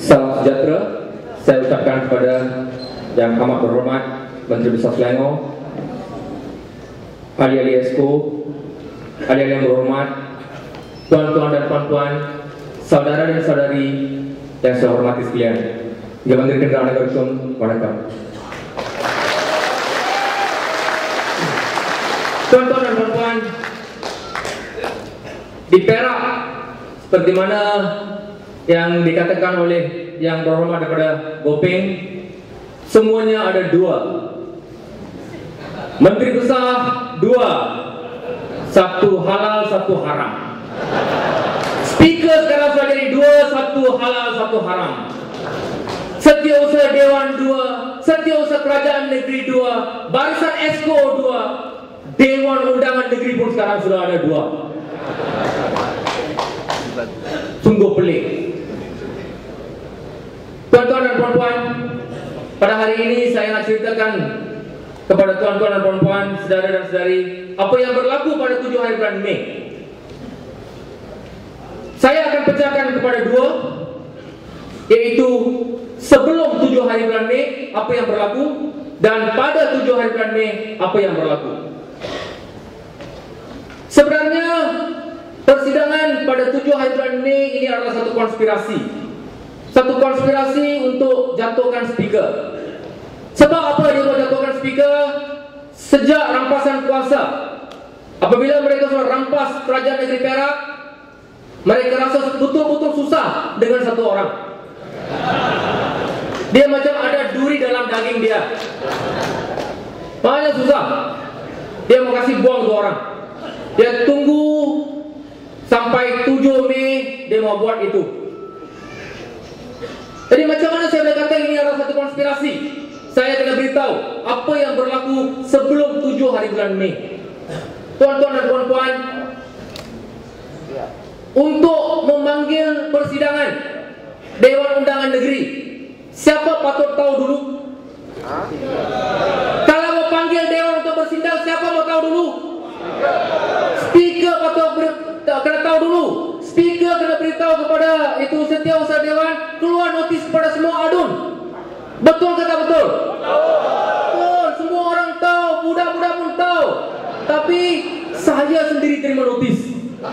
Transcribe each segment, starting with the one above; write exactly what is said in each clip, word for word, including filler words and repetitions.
Salam sejahtera saya ucapkan kepada yang amat berhormat Menteri Besar Selangor, ahli-ahli Esko, ahli-ahli yang berhormat, tuan-tuan dan puan-puan, saudara dan saudari yang saya hormati sekalian. Yang Menteri Kendaraan Negara Sun, waalaikum. Tuan-tuan dan puan-puan, di Perak, seperti mana yang dikatakan oleh yang berhormat daripada Gopeng, semuanya ada dua. Menteri Besar dua, satu halal, satu haram. Speaker sekarang sudah jadi dua, satu halal, satu haram. Setiausaha Dewan dua, Setiausaha Kerajaan Negeri dua, Barisan Esko dua, Dewan Undangan Negeri pun sekarang sudah ada dua. Sungguh pelik. Tuan-tuan dan puan-puan, pada hari ini saya nak ceritakan kepada tuan-tuan dan puan-puan, saudara dan saudari, apa yang berlaku pada tujuh hari bulan Mei. Saya akan pecahkan kepada dua, yaitu sebelum tujuh hari bulan Mei apa yang berlaku, dan pada tujuh hari bulan Mei apa yang berlaku. Sebenarnya persidangan pada tujuh hari bulan Mei ini adalah satu konspirasi. Satu konspirasi untuk jatuhkan speaker. Sebab apa dia mau jatuhkan speaker? Sejak rampasan kuasa, apabila mereka sudah rampas Kerajaan Negeri Perak, mereka rasa betul-betul susah dengan satu orang. Dia macam ada duri dalam daging dia. Makanya susah. Dia mau kasih buang dua orang. Dia tunggu sampai tujuh Mei dia mau buat itu. Jadi macam mana saya boleh kata ini adalah satu konspirasi? Saya kena beritahu apa yang berlaku sebelum tujuh hari bulan Mei. Tuan-tuan dan puan-puan, untuk memanggil persidangan Dewan Undangan Negeri, siapa patut tahu dulu? Kalau mau panggil Dewan untuk bersidang, siapa mau tahu dulu? Speaker patut ber, kena tahu dulu. Speaker kena beritahu kepada itu Setiausaha Dewan, keluar notis kepada semua adun. Betul kata betul? Betul. Semua orang tahu, budak-budak pun tahu. Tapi saya sendiri terima notis.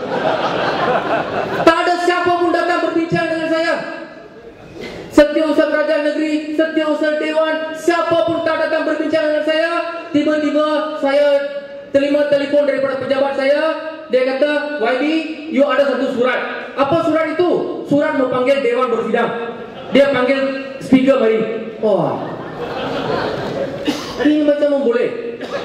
Tak ada siapa pun datang berbincang dengan saya. Setiausaha Kerajaan Negeri, Setiausaha Dewan, siapa pun tak datang berbincang dengan saya. Tiba-tiba saya terima telefon daripada pejabat saya. Dia kata, Y B, you ada satu surat. Apa surat itu? Surat mau panggil Dewan bersidang. Dia panggil speaker mari. Wah, ini macam mana boleh?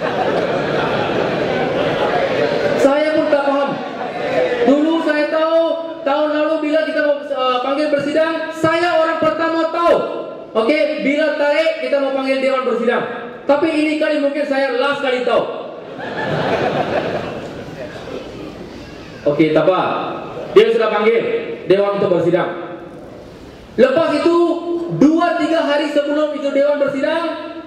Saya pun tak faham. Dulu saya tahu, tahun lalu bila kita mau uh, panggil bersidang, saya orang pertama tahu. Okey, bila tarik kita mau panggil Dewan bersidang. Tapi ini kali mungkin saya last kali tahu. Okey, tak apa. Dia sudah panggil Dewan untuk bersidang. Lepas itu dua tiga hari sebelum itu Dewan bersidang,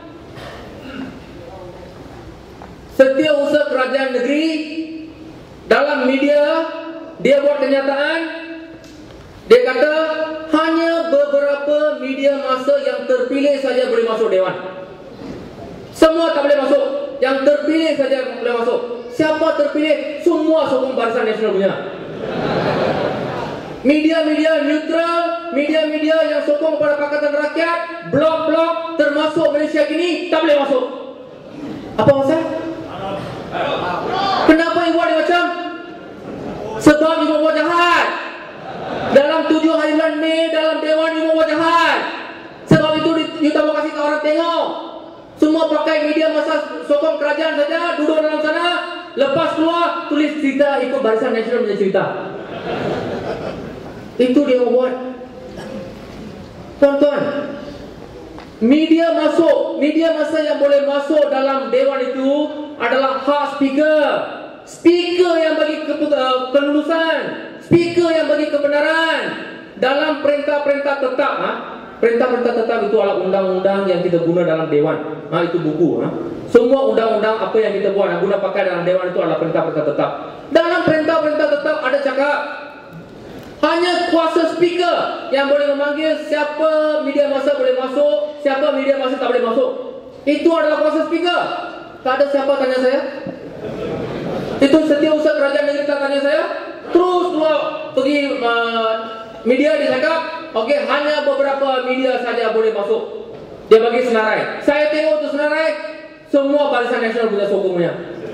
Setiausaha Kerajaan Negeri dalam media dia buat kenyataan. Dia kata hanya beberapa media massa yang terpilih saja boleh masuk Dewan. Semua tak boleh masuk. Yang terpilih saja boleh masuk. Siapa terpilih? Semua sokong Barisan Nasional punya. Media-media neutral, media-media yang sokong kepada Pakatan Rakyat, blog-blog termasuk Malaysia Kini tak boleh masuk. Apa masalah? Kenapa ibu buat macam? Sebab ibu buat jahat. Dalam tujuh hari bulan Mei, dalam Dewan ibu buat jahat. Sebab itu you tak mau kasih orang tengok. Semua pakai media masa sokong kerajaan saja, duduk dalam sana. Lepas keluar, tulis cerita ikut Barisan Nasional punya cerita. Itu dia buat. Tuan-tuan, media masuk, media masa yang boleh masuk dalam Dewan itu adalah hak speaker. Speaker yang bagi kelulusan, speaker yang bagi kebenaran. Dalam perintah-perintah tetap, ha? Perintah-perintah tetap itu adalah undang-undang yang kita guna dalam Dewan. Ha, itu buku. Ha? Semua undang-undang apa yang kita buat, yang guna pakai dalam Dewan itu adalah perintah-perintah tetap. Dalam perintah-perintah tetap ada cakap Hanya kuasa speaker yang boleh memanggil siapa media massa boleh masuk, siapa media massa tak boleh masuk. Itu adalah kuasa speaker. Tak ada siapa tanya saya. Itu Setiausaha Kerajaan Negeri tak tanya saya. Terus keluar pergi uh, media dia cakap, okey, hanya beberapa media saja boleh masuk. Dia bagi senarai. Saya tengok tu senarai, semua Barisan Nasional punya sokongnya.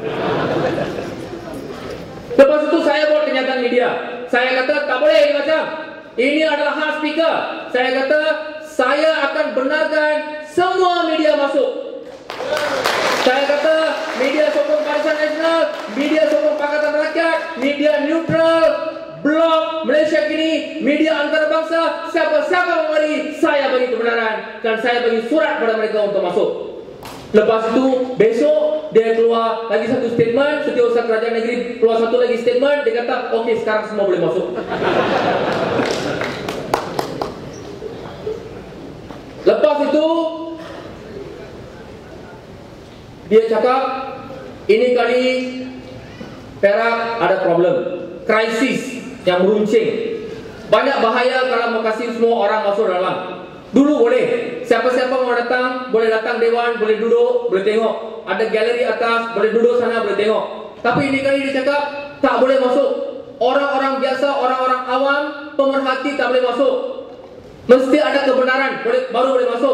Lepas itu saya buat kenyataan media. Saya kata tak boleh ini macam. Ini adalah hak speaker. Saya kata saya akan benarkan semua media masuk. Saya kata media sokong Barisan Nasional, media sokong Pakatan Rakyat, media neutral, Blog Malaysia Kini, media antarabangsa, siapa-siapa memari, saya bagi kebenaran dan saya bagi surat kepada mereka untuk masuk. Lepas itu besok dia keluar lagi satu statement, Setiausaha Kerajaan Negeri keluar satu lagi statement, dia kata okey sekarang semua boleh masuk. Lepas itu dia cakap ini kali Perak ada problem, krisis yang meruncing. Banyak bahaya kalau mau kasih semua orang masuk dalam. Dulu boleh, siapa-siapa mau datang, boleh datang dewan, boleh duduk, boleh tengok. Ada galeri atas, boleh duduk sana, boleh tengok. Tapi ini kali dia cakap, tak boleh masuk. Orang-orang biasa, orang-orang awam, pemerhati tak boleh masuk. Mesti ada kebenaran, boleh, baru boleh masuk.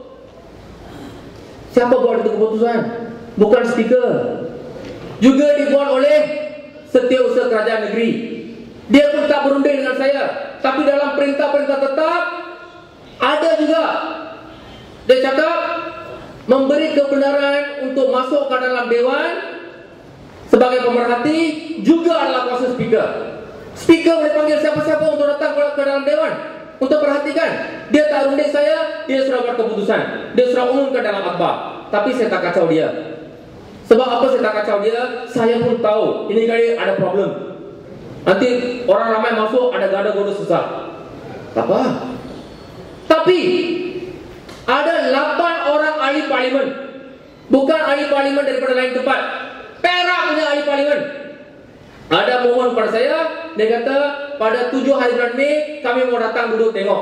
Siapa buat itu keputusan? Bukan speaker. Juga dibuat oleh Setiausaha Kerajaan Negeri. Dia pun tak berunding dengan saya. Tapi dalam perintah-perintah tetap, ada juga dia cakap memberi kebenaran untuk masuk ke dalam dewan sebagai pemerhati juga adalah kuasa speaker. Speaker boleh panggil siapa-siapa untuk datang ke dalam dewan untuk perhatikan. Dia tak runding saya, dia sudah buat keputusan, dia sudah umumkan dalam akhbar. Tapi saya tak kacau dia. Sebab apa saya tak kacau dia? Saya pun tahu ini kali ada problem. Nanti orang ramai masuk, ada gada-gada susah. Tak apa. Tapi ada lapan orang ahli parlimen, bukan ahli parlimen daripada lain tempat, Perak punya ahli parlimen. Ada mohon kepada saya, dia kata pada tujuh hari bulan Mei kami mau datang duduk tengok.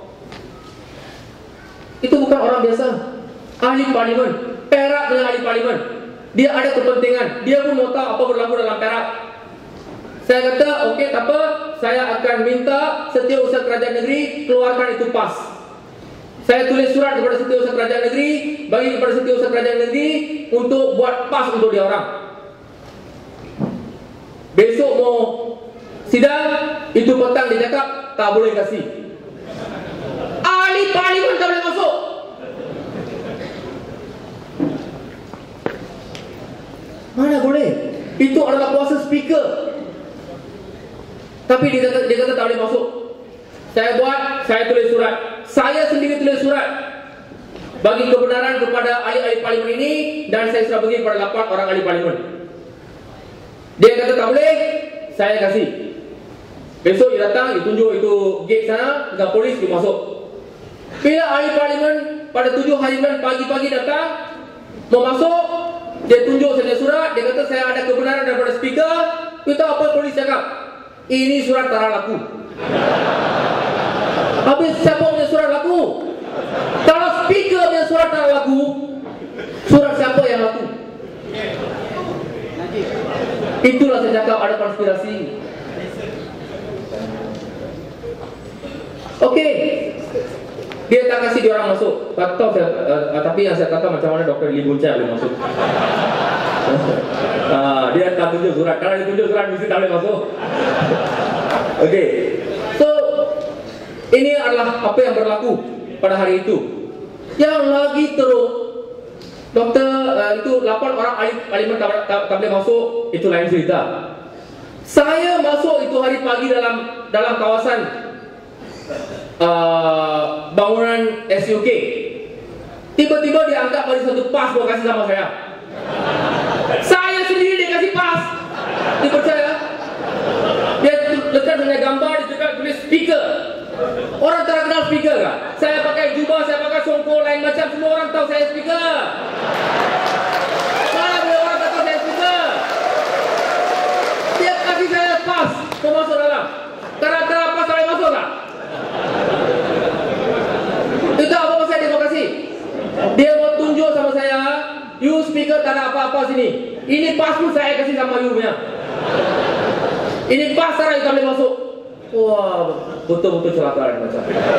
Itu bukan orang biasa, ahli parlimen, Perak punya ahli parlimen. Dia ada kepentingan, dia pun mau tahu apa berlaku dalam Perak. Saya kata okey tak apa, saya akan minta Setiausaha Kerajaan Negeri keluarkan itu pas. Saya tulis surat kepada Setiausaha Kerajaan Negeri, bagi kepada Setiausaha Kerajaan Negeri untuk buat pas untuk dia orang. Besok mau sidang, itu petang dia cakap tak boleh kasih. Ahli parlimen tak boleh masuk. Mana boleh? Itu adalah kuasa speaker. Tapi dia kata, dia kata tak boleh masuk. Saya buat, saya tulis surat. Saya sendiri tulis surat bagi kebenaran kepada ahli-ahli parlimen ini, dan saya sudah bagi kepada lapan orang ahli parlimen. Dia kata tak boleh, saya kasih. Besok dia datang, dia tunjuk itu gate sana, dengan polis dia masuk. Bila ahli parlimen pada tujuh hari bulan pagi-pagi datang mau masuk, dia tunjuk saja surat, dia kata saya ada kebenaran daripada speaker. Kita apa polis cakap? Ini surat tak laku. Habis siapa punya surat laku? Kalau speaker punya surat tak laku, surat siapa yang laku? Itulah saya cakap ada konspirasi. Okey, dia tak kasih dia orang masuk. Tak tahu saya, uh, tapi yang saya kata macam mana Doktor Lee Boon Chye boleh masuk. uh, dia tak tunjuk surat. Kalau dia tunjuk surat mesti tak boleh masuk. Okey, so ini adalah apa yang berlaku pada hari itu. Yang lagi teruk, doktor uh, itu lapan orang ahli parlimen tak, tak, tak boleh masuk, itu lain cerita. Saya masuk itu hari pagi dalam dalam kawasan uh, bangunan S U K. Tiba-tiba dia angkat bagi satu pas mau kasih sama saya. Saya sendiri dia kasih pas. Dipercaya? Dia letak dengan gambar, dia juga tulis speaker. Orang tak kenal speaker kan? Saya pakai jubah, saya pakai songkok lain macam, semua orang tahu saya speaker. Mana boleh orang tak tahu saya speaker? Dia kasih saya pas mau masuk dalam. Karena pas You speaker tak ada apa-apa sini. Ini pas pun saya kasih sama you punya. Ini pas cara you tak boleh masuk. Wah, betul-betul celaka macam.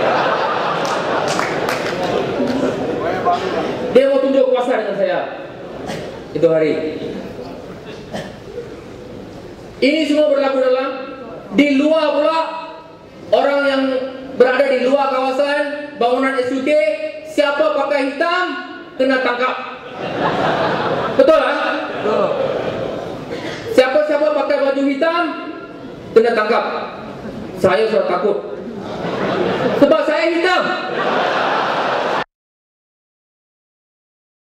Dia mau tunjuk kuasa dengan saya itu hari. Ini semua berlaku dalam. Di luar pula, orang yang berada di luar kawasan bangunan S U K, siapa pakai hitam kena tangkap. Betul lah? Siapa-siapa pakai baju hitam kena tangkap. Saya sudah takut sebab saya hitam.